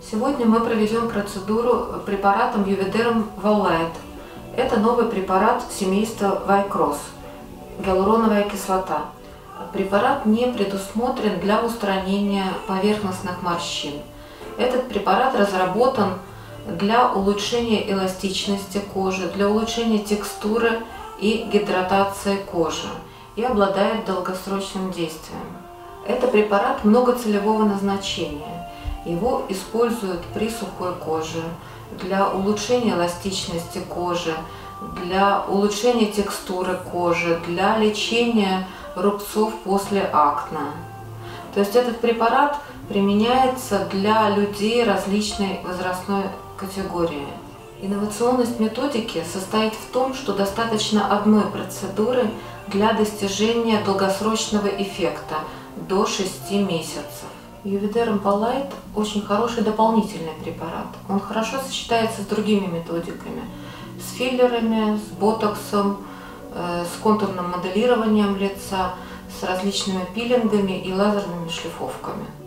Сегодня мы проведем процедуру препаратом Юведерм Воллайт. Это новый препарат семейства Вайкрос, гиалуроновая кислота. Препарат не предусмотрен для устранения поверхностных морщин. Этот препарат разработан для улучшения эластичности кожи, для улучшения текстуры и гидратации кожи и обладает долгосрочным действием. Это препарат многоцелевого назначения. Его используют при сухой коже, для улучшения эластичности кожи, для улучшения текстуры кожи, для лечения рубцов после акне. То есть этот препарат применяется для людей различной возрастной категории. Инновационность методики состоит в том, что достаточно одной процедуры для достижения долгосрочного эффекта до 6 месяцев. Юведерм Воллайт очень хороший дополнительный препарат. Он хорошо сочетается с другими методиками, с филлерами, с ботоксом, с контурным моделированием лица, с различными пилингами и лазерными шлифовками.